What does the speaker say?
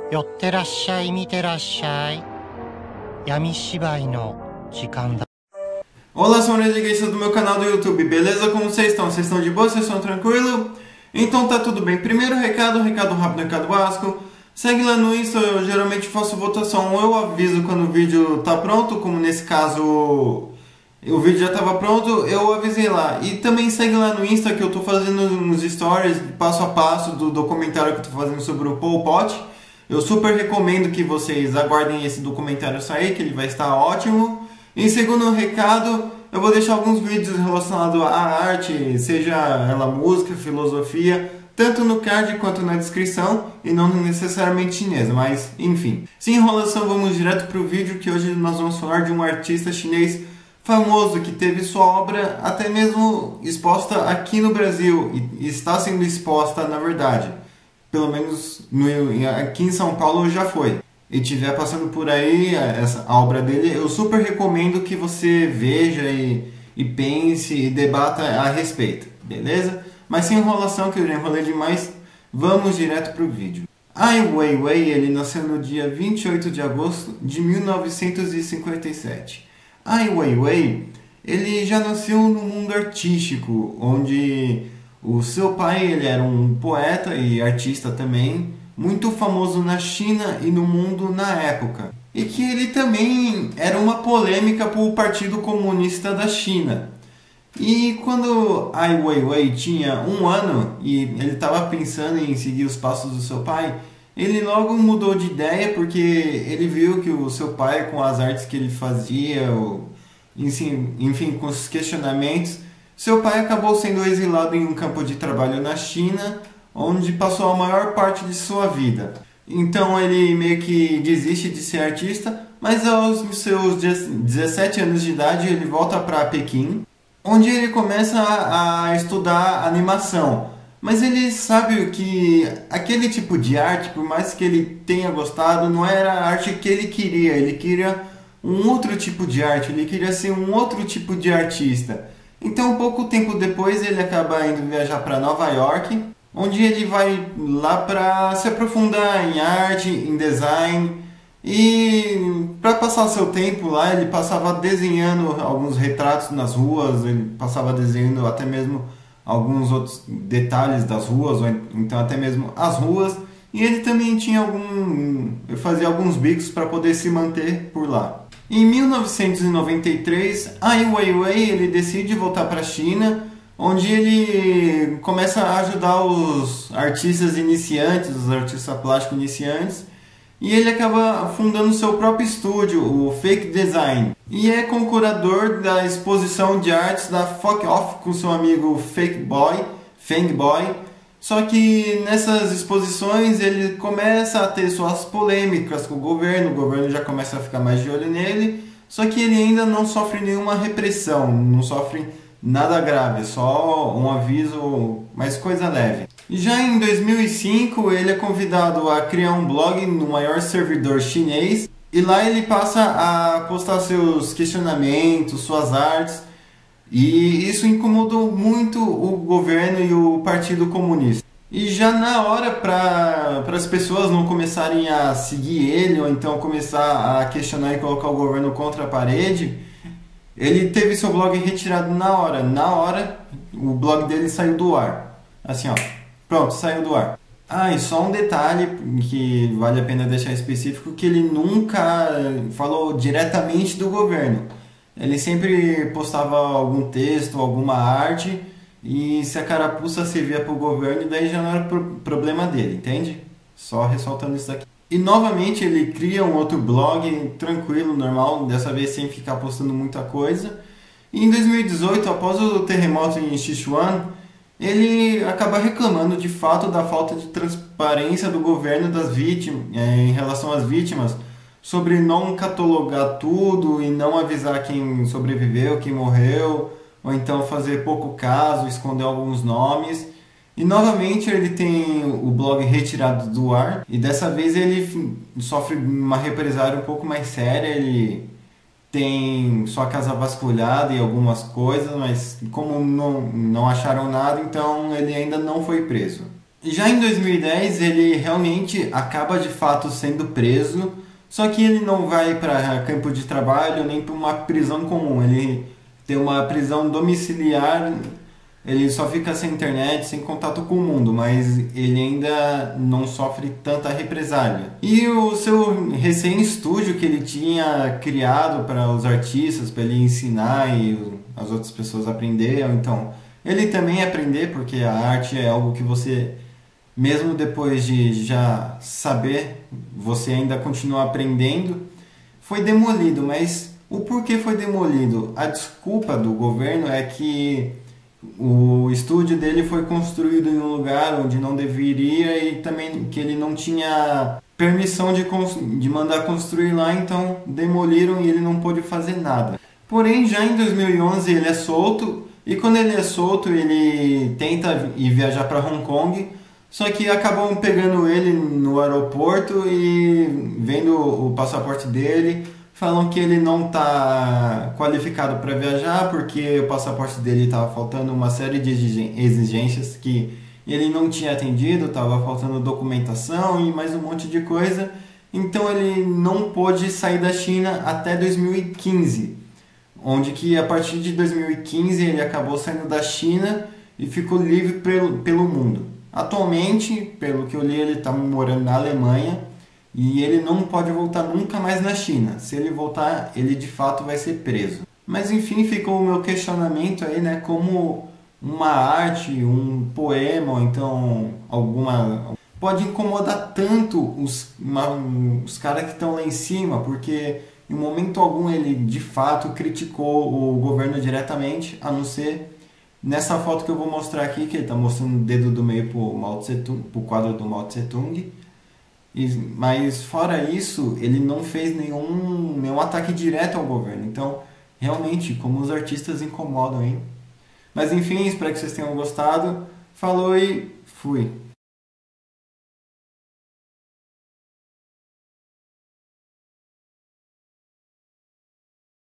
寄ってらっしゃい、見てらっしゃい。闇芝居の時間だ。 Olá, sou o Renegations do meu canal do YouTube, beleza? Como vocês estão? Vocês estão de boa? Vocês estão tranquilo? Então tá tudo bem. Primeiro recado rápido, recado básico. Segue lá no Insta, eu geralmente faço votação, eu aviso quando o vídeo tá pronto, como nesse caso o vídeo já estava pronto, eu avisei lá. E também segue lá no Insta que eu tô fazendo uns stories passo a passo do documentário que eu tô fazendo sobre o Pol Pot. Eu super recomendo que vocês aguardem esse documentário sair, que ele vai estar ótimo. Em segundo recado, eu vou deixar alguns vídeos relacionados à arte, seja ela música, filosofia, tanto no card quanto na descrição, e não necessariamente chinesa, mas enfim. Sem enrolação, vamos direto para o vídeo, que hoje nós vamos falar de um artista chinês famoso que teve sua obra até mesmo exposta aqui no Brasil, e está sendo exposta na verdade. Pelo menos aqui em São Paulo já foi. E estiver passando por aí a obra dele, eu super recomendo que você veja e pense e debata a respeito, beleza? Mas sem enrolação, que eu já enrolei demais, vamos direto para o vídeo. Ai Weiwei, ele nasceu no dia 28 de agosto de 1957. Ai Weiwei, ele já nasceu no mundo artístico, onde o seu pai ele era um poeta e artista também, muito famoso na China e no mundo na época. E que ele também era uma polêmica para o Partido Comunista da China. E quando Ai Weiwei tinha 1 ano e ele estava pensando em seguir os passos do seu pai, ele logo mudou de ideia porque ele viu que o seu pai, com as artes que ele fazia, enfim, com os questionamentos, seu pai acabou sendo exilado em um campo de trabalho na China, onde passou a maior parte de sua vida. Então ele meio que desiste de ser artista, mas aos seus 17 anos de idade ele volta para Pequim, onde ele começa a estudar animação. Mas ele sabe que aquele tipo de arte, por mais que ele tenha gostado, não era a arte que ele queria um outro tipo de arte, ele queria ser um outro tipo de artista. Então pouco tempo depois ele acaba indo viajar para Nova York, onde ele vai lá para se aprofundar em arte, em design, e para passar seu tempo lá ele passava desenhando alguns retratos nas ruas, ele passava desenhando até mesmo alguns outros detalhes das ruas, ou então até mesmo as ruas, e ele também fazia alguns bicos para poder se manter por lá. Em 1993, Ai Weiwei ele decide voltar para a China, onde ele começa a ajudar os artistas iniciantes, os artistas plásticos iniciantes, e ele acaba fundando seu próprio estúdio, o Fake Design, e é concurador da exposição de artes da Folk Off com seu amigo Feng Boy. Só que nessas exposições ele começa a ter suas polêmicas com o governo já começa a ficar mais de olho nele, só que ele ainda não sofre nenhuma repressão, não sofre nada grave, só um aviso, mas coisa leve. E já em 2005 ele é convidado a criar um blog no maior servidor chinês, e lá ele passa a postar seus questionamentos, suas artes, e isso incomodou muito o governo e o Partido Comunista. E já na hora para as pessoas não começarem a seguir ele, ou então começar a questionar e colocar o governo contra a parede, ele teve seu blog retirado na hora. Na hora, o blog dele saiu do ar. Assim, ó. Pronto, saiu do ar. Ah, e só um detalhe que vale a pena deixar específico, que ele nunca falou diretamente do governo. Ele sempre postava algum texto, alguma arte, e se a carapuça servia para o governo, daí já não era problema dele, entende? Só ressaltando isso daqui. E novamente ele cria um outro blog, tranquilo, normal, dessa vez sem ficar postando muita coisa. E em 2018, após o terremoto em Sichuan, ele acaba reclamando de fato da falta de transparência do governo das vítimas, em relação às vítimas, sobre não catalogar tudo e não avisar quem sobreviveu, quem morreu, ou então fazer pouco caso, esconder alguns nomes. E novamente ele tem o blog retirado do ar, e dessa vez ele sofre uma represália um pouco mais séria. Ele tem sua casa vasculhada e algumas coisas, mas como não acharam nada, então ele ainda não foi preso. Já em 2010 ele realmente acaba de fato sendo preso, só que ele não vai para campo de trabalho nem para uma prisão comum, ele tem uma prisão domiciliar, ele só fica sem internet, sem contato com o mundo, mas ele ainda não sofre tanta represália. E o seu recém-estúdio que ele tinha criado para os artistas, para ele ensinar e as outras pessoas aprenderem, então ele também aprender, porque a arte é algo que você, mesmo depois de já saber, você ainda continua aprendendo, foi demolido. Mas o porquê foi demolido? A desculpa do governo é que o estúdio dele foi construído em um lugar onde não deveria e também que ele não tinha permissão de mandar construir lá, então demoliram e ele não pôde fazer nada. Porém, já em 2011 ele é solto, e quando ele é solto ele tenta ir viajar para Hong Kong, só que acabam pegando ele no aeroporto e vendo o passaporte dele, falam que ele não está qualificado para viajar porque o passaporte dele estava faltando uma série de exigências que ele não tinha atendido, estava faltando documentação e mais um monte de coisa. Então ele não pôde sair da China até 2015, onde que a partir de 2015 ele acabou saindo da China e ficou livre pelo mundo. Atualmente, pelo que eu li, ele está morando na Alemanha e ele não pode voltar nunca mais na China. Se ele voltar, ele de fato vai ser preso. Mas enfim, ficou o meu questionamento aí, né? Como uma arte, um poema, ou então alguma... pode incomodar tanto os caras que estão lá em cima, porque em momento algum ele de fato criticou o governo diretamente, a não ser nessa foto que eu vou mostrar aqui, que ele está mostrando o dedo do meio pro quadro do Mao Tse Tung. Mas fora isso, ele não fez nenhum ataque direto ao governo. Então, realmente, como os artistas incomodam, hein? Mas enfim, espero que vocês tenham gostado. Falou e fui!